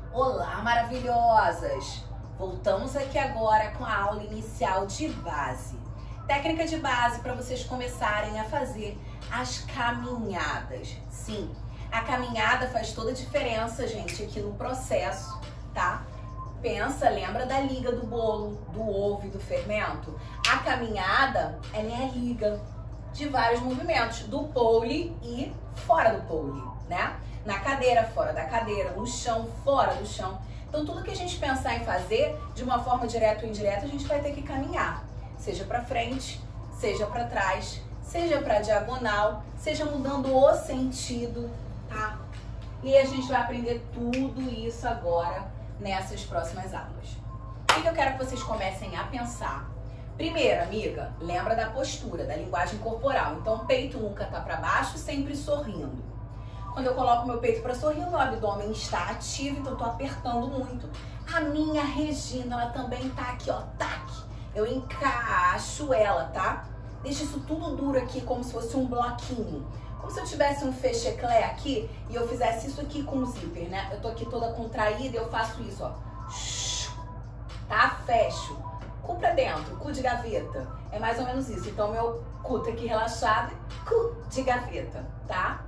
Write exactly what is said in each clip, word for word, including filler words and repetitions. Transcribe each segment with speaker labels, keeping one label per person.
Speaker 1: Olá, maravilhosas! Voltamos aqui agora com a aula inicial de base. Técnica de base para vocês começarem a fazer as caminhadas. Sim, a caminhada faz toda a diferença, gente, aqui no processo, tá? Pensa, lembra da liga do bolo, do ovo e do fermento? A caminhada, ela é a liga de vários movimentos, do pole e fora do pole, né? Na cadeira, fora da cadeira, no chão, fora do chão. Então, tudo que a gente pensar em fazer, de uma forma direta ou indireta, a gente vai ter que caminhar. Seja para frente, seja para trás, seja para diagonal, seja mudando o sentido, tá? E a gente vai aprender tudo isso agora nessas próximas aulas. O que eu quero que vocês comecem a pensar? Primeiro, amiga, lembra da postura, da linguagem corporal. Então, o peito nunca tá para baixo, sempre sorrindo. Quando eu coloco meu peito para sorrir, o meu abdômen está ativo, então eu tô apertando muito. A minha Regina, ela também tá aqui, ó, tac. Eu encaixo ela, tá? Deixa isso tudo duro aqui, como se fosse um bloquinho. Como se eu tivesse um fecheclé aqui e eu fizesse isso aqui com o zíper, né? Eu tô aqui toda contraída e eu faço isso, ó. Tá? Fecho. Cu pra dentro, cu de gaveta. É mais ou menos isso. Então, meu cu tá aqui relaxado, cu de gaveta, tá?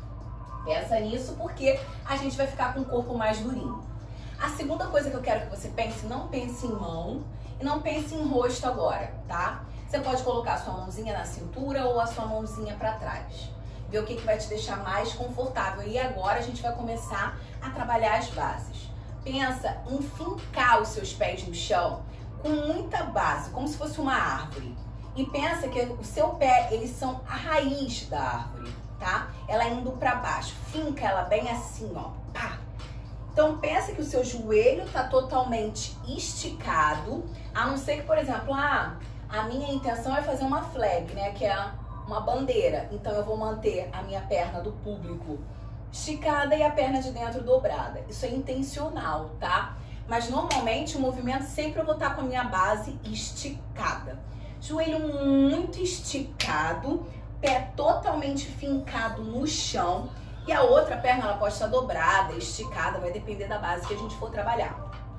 Speaker 1: Pensa nisso porque a gente vai ficar com o corpo mais durinho. A segunda coisa que eu quero que você pense, não pense em mão e não pense em rosto agora, tá? Você pode colocar a sua mãozinha na cintura ou a sua mãozinha pra trás. Ver o que, que vai te deixar mais confortável. E agora a gente vai começar a trabalhar as bases. Pensa em fincar os seus pés no chão com muita base, como se fosse uma árvore. E pensa que o seu pé, eles são a raiz da árvore, tá? Ela indo pra baixo, finca ela bem assim, ó, pá. Então pensa que o seu joelho tá totalmente esticado, a não ser que, por exemplo, ah, a minha intenção é fazer uma flag, né, que é uma bandeira. Então eu vou manter a minha perna do público esticada e a perna de dentro dobrada. Isso é intencional, tá? Mas normalmente o movimento sempre eu vou estar com a minha base esticada. Joelho muito esticado, pé totalmente fincado no chão e a outra perna ela pode estar dobrada, esticada, vai depender da base que a gente for trabalhar.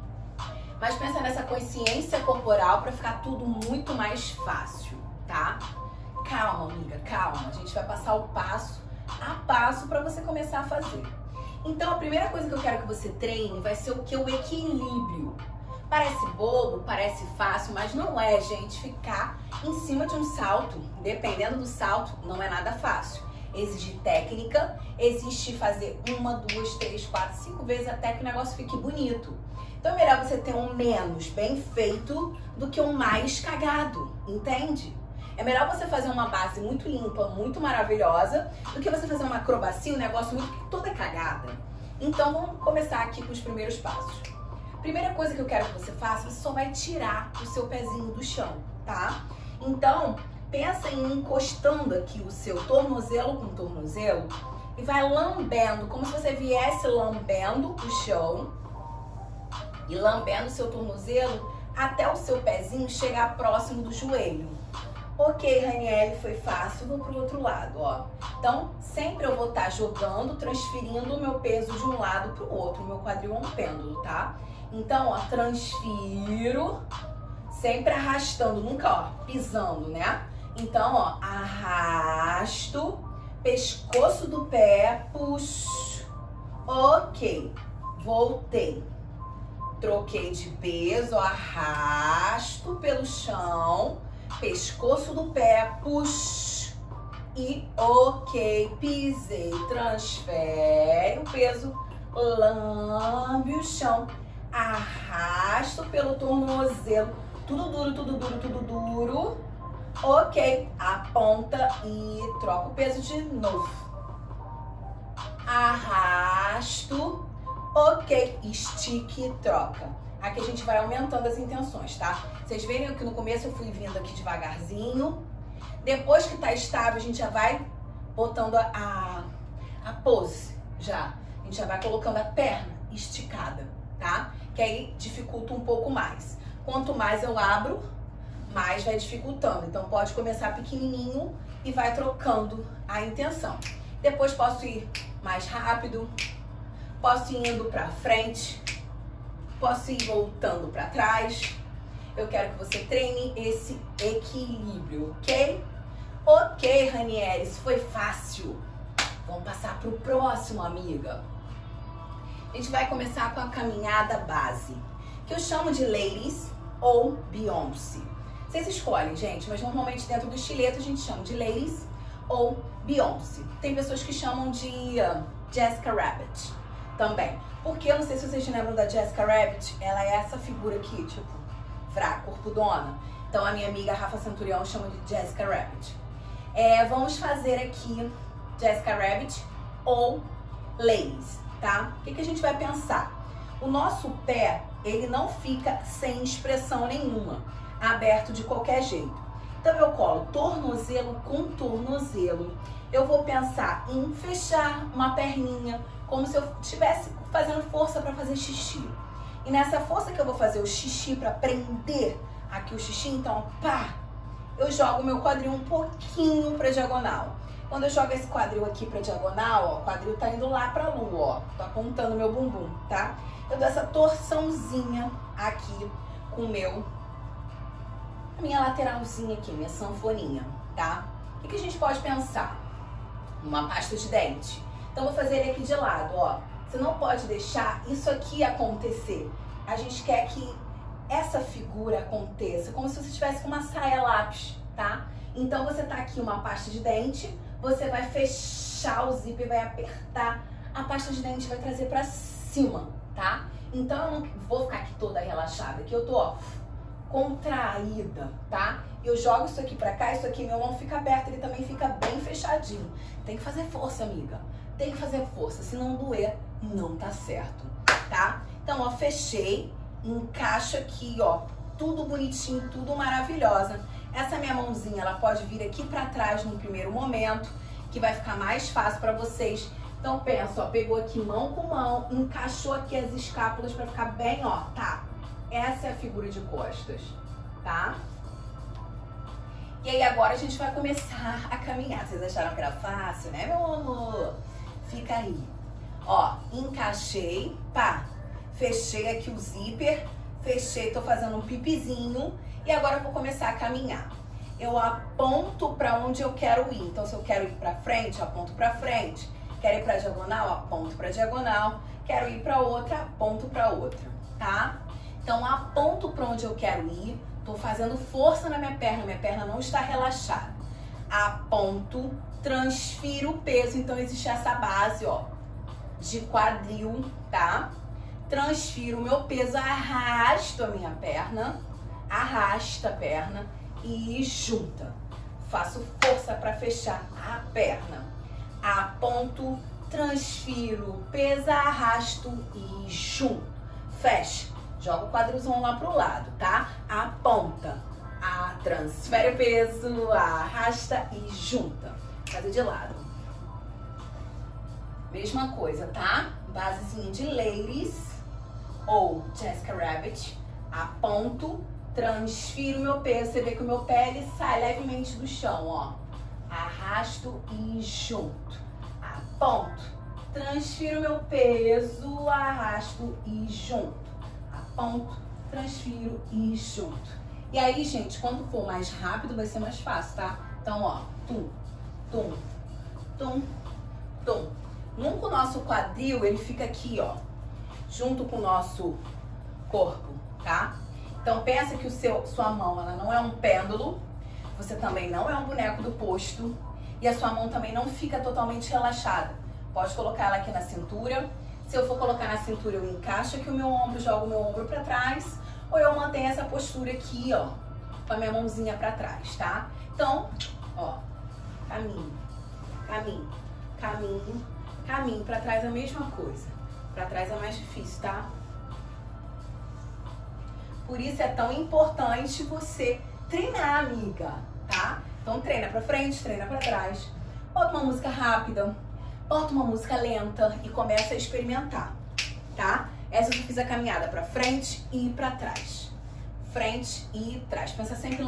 Speaker 1: Mas pensa nessa consciência corporal para ficar tudo muito mais fácil, tá? Calma, amiga, calma. A gente vai passar o passo a passo para você começar a fazer. Então, a primeira coisa que eu quero que você treine vai ser o que? O equilíbrio. Parece bobo, parece fácil, mas não é, gente. Ficar em cima de um salto, dependendo do salto, não é nada fácil. Exige técnica, existe fazer uma, duas, três, quatro, cinco vezes até que o negócio fique bonito. Então é melhor você ter um menos bem feito do que um mais cagado, entende? É melhor você fazer uma base muito limpa, muito maravilhosa, do que você fazer uma acrobacia, um negócio muito toda cagada. Então vamos começar aqui com os primeiros passos. Primeira coisa que eu quero que você faça, você só vai tirar o seu pezinho do chão, tá? Então, pensa em encostando aqui o seu tornozelo com o tornozelo e vai lambendo, como se você viesse lambendo o chão e lambendo o seu tornozelo até o seu pezinho chegar próximo do joelho. Ok, Raniele, foi fácil, vou pro outro lado, ó. Então, sempre eu vou estar jogando, transferindo o meu peso de um lado pro outro. O meu quadril é um pêndulo, tá? Então, ó, transfiro, sempre arrastando, nunca, ó, pisando, né? Então, ó, arrasto, pescoço do pé, puxo. Ok, voltei. Troquei de peso, arrasto pelo chão, pescoço do pé, puxo. E ok, pisei, transfere o peso, lambe o chão. Arrasto pelo tornozelo, tudo duro, tudo duro, tudo duro. Ok, aponta e troca o peso de novo. Arrasto, ok, estique e troca. Aqui a gente vai aumentando as intenções, tá? Vocês verem que no começo eu fui vindo aqui devagarzinho. Depois que tá estável, a gente já vai botando a, a, a pose, já. A gente já vai colocando a perna esticada, tá? Que aí dificulta um pouco mais. Quanto mais eu abro, mais vai dificultando. Então pode começar pequenininho e vai trocando a intenção. Depois posso ir mais rápido, posso ir indo pra frente, posso ir voltando pra trás. Eu quero que você treine esse equilíbrio, ok? Ok, Ranieri, isso foi fácil. Vamos passar pro próximo, amiga. A gente vai começar com a caminhada base, que eu chamo de Ladies ou Beyoncé. Vocês escolhem, gente, mas normalmente dentro do estileto a gente chama de Ladies ou Beyoncé. Tem pessoas que chamam de uh, Jessica Rabbit também. Porque eu não sei se vocês lembram da Jessica Rabbit, ela é essa figura aqui, tipo, fraca, corpudona. Então a minha amiga Rafa Centurião chama de Jessica Rabbit. É, vamos fazer aqui Jessica Rabbit ou Ladies, tá? O que, que a gente vai pensar? O nosso pé, ele não fica sem expressão nenhuma, aberto de qualquer jeito. Então eu colo tornozelo com tornozelo. Eu vou pensar em fechar uma perninha, como se eu estivesse fazendo força para fazer xixi. E nessa força que eu vou fazer o xixi para prender aqui o xixi, então, pá, eu jogo o meu quadril um pouquinho para diagonal. Quando eu jogo esse quadril aqui para diagonal, ó, o quadril tá indo lá pra lua, ó, tô apontando meu bumbum, tá? Eu dou essa torçãozinha aqui com o meu, a minha lateralzinha aqui, minha sanfoninha, tá? O que, que a gente pode pensar? Uma pasta de dente. Então, vou fazer ele aqui de lado, ó. Você não pode deixar isso aqui acontecer. A gente quer que essa figura aconteça, como se você estivesse com uma saia lápis, tá? Então, você tá aqui uma pasta de dente, você vai fechar o zíper, vai apertar, a pasta de dente vai trazer pra cima, tá? Então, eu não vou ficar aqui toda relaxada, aqui eu tô, ó, contraída, tá? Eu jogo isso aqui pra cá, isso aqui, meu mão fica aberto, ele também fica bem fechadinho. Tem que fazer força, amiga. Tem que fazer força, se não doer, não tá certo, tá? Então, ó, fechei, encaixo aqui, ó, tudo bonitinho, tudo maravilhosa. Essa minha mãozinha, ela pode vir aqui pra trás no primeiro momento, que vai ficar mais fácil pra vocês. Então, pensa, ó, pegou aqui mão com mão, encaixou aqui as escápulas pra ficar bem, ó, tá? Essa é a figura de costas, tá? E aí, agora a gente vai começar a caminhar. Vocês acharam que era fácil, né, meu amor? Fica aí. Ó, encaixei, pá, fechei aqui o zíper, fechei, tô fazendo um pipizinho e agora eu vou começar a caminhar. Eu aponto pra onde eu quero ir. Então, se eu quero ir pra frente, eu aponto pra frente. Quero ir pra diagonal, aponto pra diagonal. Quero ir pra outra, aponto pra outra, tá? Então, aponto pra onde eu quero ir. Tô fazendo força na minha perna, minha perna não está relaxada. Aponto, transfiro o peso, então existe essa base, ó, de quadril, tá? Transfiro o meu peso, arrasto a minha perna, arrasta a perna e junta. Faço força para fechar a perna. Aponto, transfiro, peso, arrasto e junto. Fecha. Joga o quadrilzão lá pro lado, tá? Aponta, a, transfere o peso, arrasta e junta. Fazer de lado. Mesma coisa, tá? Basezinha de Ladies ou Jessica Rabbit. Aponto, transfiro o meu peso. Você vê que o meu pé ele sai levemente do chão, ó. Arrasto e junto. Aponto, transfiro o meu peso, arrasto e junto. Aponto, transfiro e junto. E aí, gente, quando for mais rápido, vai ser mais fácil, tá? Então, ó, tum, tum, tum, tum. Nunca o nosso quadril, ele fica aqui, ó, junto com o nosso corpo, tá? Então, pensa que o seu, sua mão, ela não é um pêndulo, você também não é um boneco do posto, e a sua mão também não fica totalmente relaxada. Pode colocar ela aqui na cintura. Se eu for colocar na cintura, eu encaixo aqui o meu ombro, jogo o meu ombro pra trás, ou eu mantenho essa postura aqui, ó, com a minha mãozinha pra trás, tá? Então, ó, caminho, caminho, caminho, caminho. Pra trás é a mesma coisa. Pra trás é mais difícil, tá? Por isso é tão importante você treinar, amiga, tá? Então treina pra frente, treina pra trás. Bota uma música rápida. Bota uma música lenta e começa a experimentar, tá? Essa eu fiz a caminhada pra frente e pra trás. Frente e trás. Pensa sempre